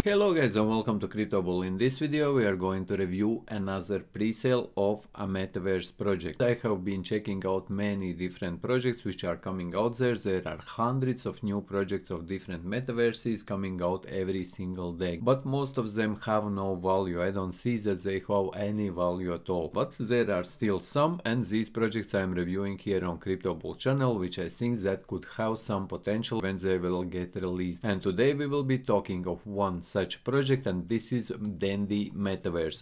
Hello guys and welcome to CryptoBull. In this video we are going to review another pre-sale of a metaverse project. I have been checking out many different projects which are coming out there. There are hundreds of new projects of different metaverses coming out every single day. But most of them have no value. I don't see that they have any value at all. But there are still some, and these projects I am reviewing here on CryptoBull channel, which I think that could have some potential when they will get released. And today we will be talking of one such project, and this is Dandy Metaverse.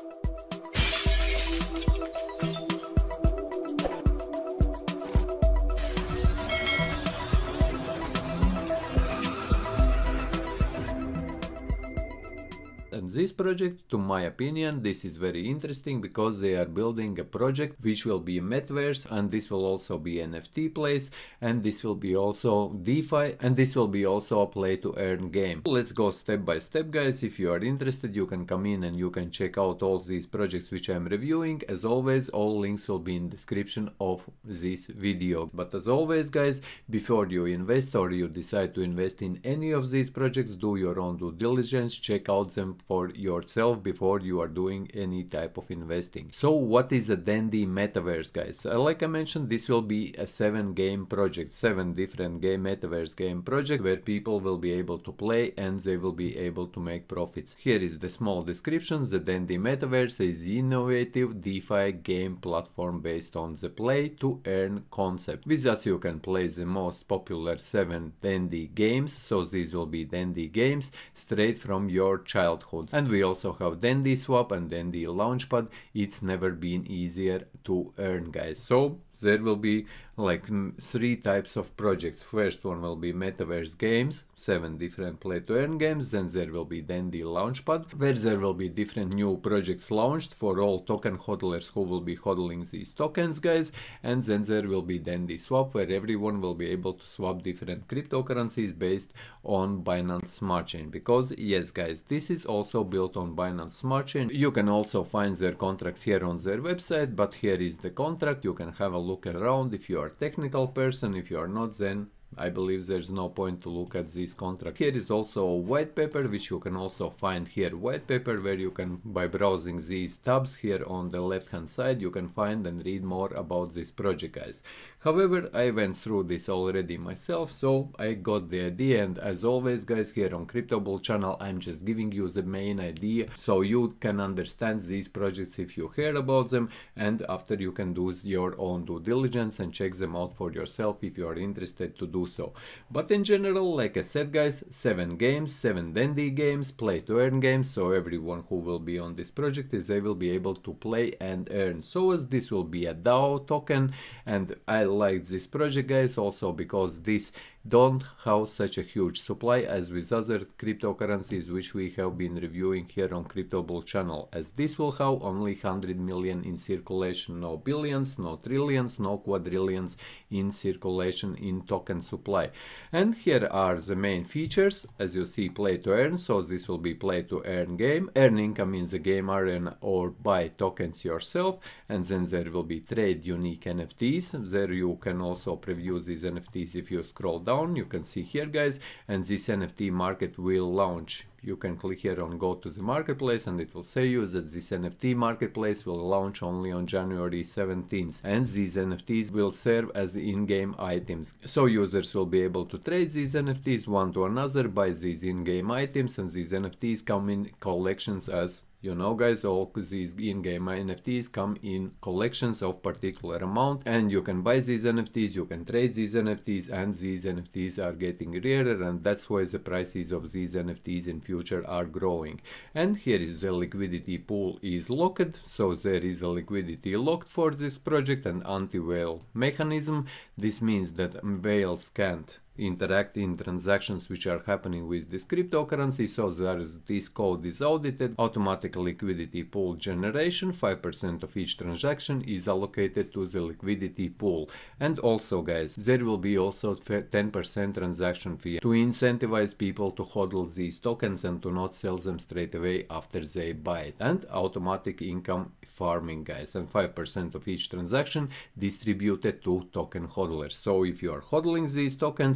And this project, to my opinion, this is very interesting because they are building a project which will be a metaverse, and this will also be NFT place, and this will be also DeFi, and this will be also a play to earn game. Let's go step by step, guys. If you are interested, you can come in and you can check out all these projects which I'm reviewing. As always, all links will be in description of this video. But as always, guys, before you invest or you decide to invest in any of these projects, do your own due diligence, check out them for yourself before you are doing any type of investing. So what is a Dandy Metaverse, guys? Like I mentioned, this will be a 7-game project, 7 different metaverse game project where people will be able to play and they will be able to make profits. Here is the small description. The Dandy Metaverse is innovative DeFi game platform based on the play to earn concept. With us you can play the most popular 7 Dandy games, so these will be Dandy games straight from your childhood. And we also have Dandy Swap and Dandy Launchpad. It's never been easier to earn, guys. So there will be like 3 types of projects. First one will be metaverse games, 7 different play to earn games. Then there will be Dandy Launchpad, where there will be different new projects launched for all token hodlers who will be hodling these tokens, guys. And then there will be Dandy Swap, where everyone will be able to swap different cryptocurrencies based on Binance Smart Chain. Because yes, guys, this is also built on Binance Smart Chain. You can also find their contract here on their website, but here is the contract. You can have a look around if you are a technical person. If you are not, then I believe there's no point to look at this contract. Here is also a white paper, which you can also find here. White paper where you can, by browsing these tabs here on the left hand side, you can find and read more about this project, guys. However, I went through this already myself, so I got the idea. And as always, guys, here on CryptoBull channel, I'm just giving you the main idea so you can understand these projects if you hear about them, and after you can do your own due diligence and check them out for yourself if you are interested to do so. But in general, like I said, guys, 7 games, 7 Dandy games, play to earn games. So everyone who will be on this project is they will be able to play and earn. So as this will be a DAO token, and I like this project, guys, also because this don't have such a huge supply as with other cryptocurrencies which we have been reviewing here on CryptoBull channel, as this will have only 100 million in circulation, no billions, no trillions, no quadrillions in circulation in token supply. And here are the main features. As you see, play to earn, so this will be play to earn game. Earn income in the game arena or buy tokens yourself, and then there will be trade unique NFTs. There you can also preview these NFTs if you scroll down. You can see here, guys, and this NFT market will launch. You can click here on go to the marketplace, and it will say you that this NFT marketplace will launch only on January 17th, and these NFTs will serve as in-game items. So users will be able to trade these NFTs one to another, buy these in-game items, and these NFTs come in collections. As you know, guys, all these in-game NFTs come in collections of particular amount, and you can buy these NFTs, you can trade these NFTs, and these NFTs are getting rarer, and that's why the prices of these NFTs in future are growing. And here is the liquidity pool is locked, so there is a liquidity locked for this project, and anti-whale mechanism. This means that whales can't interact in transactions which are happening with this cryptocurrency. So there's this code is audited, automatic liquidity pool generation, 5% of each transaction is allocated to the liquidity pool. And also, guys, there will be also 10% transaction fee to incentivize people to hodl these tokens and to not sell them straight away after they buy it. And automatic income farming, guys, and 5% of each transaction distributed to token hodlers. So if you are hodling these tokens,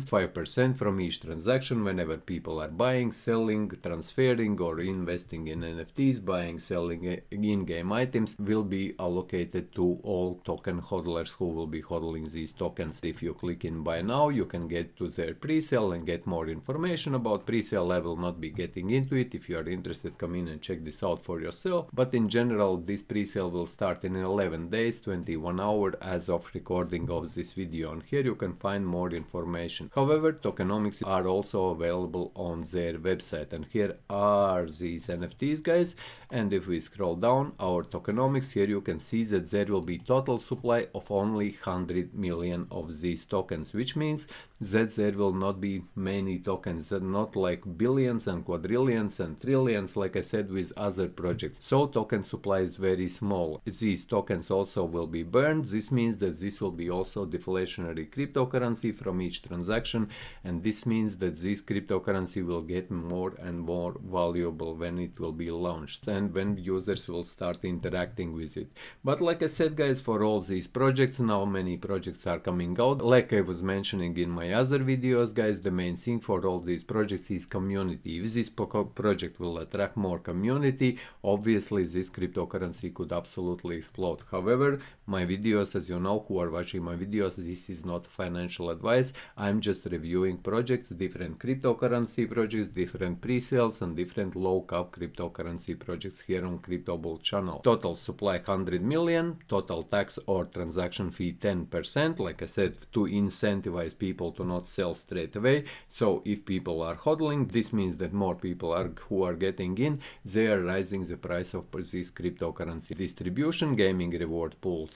5% from each transaction whenever people are buying, selling, transferring or investing in NFTs, buying, selling in-game items will be allocated to all token hodlers who will be hodling these tokens. If you click in buy now, you can get to their pre-sale and get more information about pre-sale. I will not be getting into it. If you are interested, come in and check this out for yourself. But in general, this pre-sale will start in 11 days, 21 hours as of recording of this video, and here you can find more information. However, tokenomics are also available on their website, and here are these NFTs, guys. And if we scroll down our tokenomics, here you can see that there will be total supply of only 100 million of these tokens, which means that there will not be many tokens, not like billions and quadrillions and trillions like I said with other projects. So token supply is very small. These tokens also will be burned. This means that this will be also deflationary cryptocurrency from each transaction, and this means that this cryptocurrency will get more and more valuable when it will be launched and when users will start interacting with it. But like I said, guys, for all these projects, now many projects are coming out. Like I was mentioning in my other videos, guys, the main thing for all these projects is community. If this project will attract more community, obviously this cryptocurrency could absolutely explode. However, my videos, as you know, who are watching my videos, this is not financial advice. I'm just reviewing projects, different cryptocurrency projects, different pre-sales and different low-cap cryptocurrency projects here on CryptoBull channel. Total supply 100 million, total tax or transaction fee 10%, like I said, to incentivize people to not sell straight away. So if people are hodling, this means that more people who are getting in, they are raising the price of this cryptocurrency. Distribution, gaming reward pool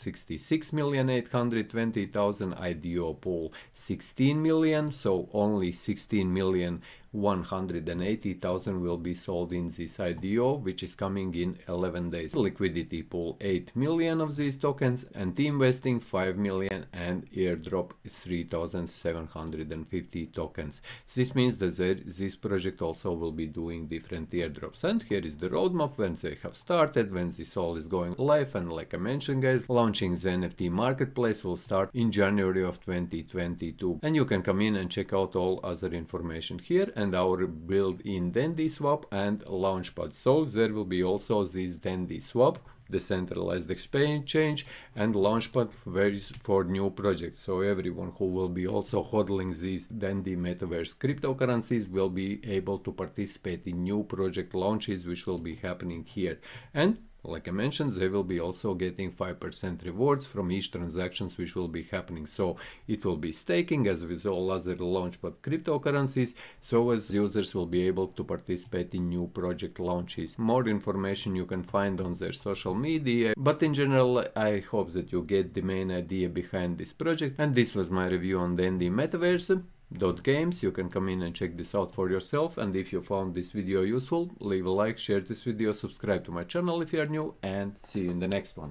66,820,000, IDO pool 16 million, so only 16,180,000 will be sold in this IDO, which is coming in 11 days. Liquidity pool 8 million of these tokens, and team vesting 5 million, and airdrop 3,750 tokens. This means that this project also will be doing different airdrops, and here is the roadmap when they have started, when this all is going live. And like I mentioned, guys, launching the NFT marketplace will start in January of 2022, and you can come in and check out all other information here and our built-in Dandy Swap and Launchpad. So there will be also this Dandy Swap, decentralized exchange, and Launchpad varies for new projects. So everyone who will be also hodling these Dandy Metaverse cryptocurrencies will be able to participate in new project launches, which will be happening here. And like I mentioned, they will be also getting 5% rewards from each transactions which will be happening. So it will be staking as with all other Launchpad cryptocurrencies, so as users will be able to participate in new project launches. More information you can find on their social media, but in general I hope that you get the main idea behind this project. And this was my review on Dandy Metaverse .games. You can come in and check this out for yourself, and if you found this video useful, leave a like, share this video, subscribe to my channel if you are new, and see you in the next one.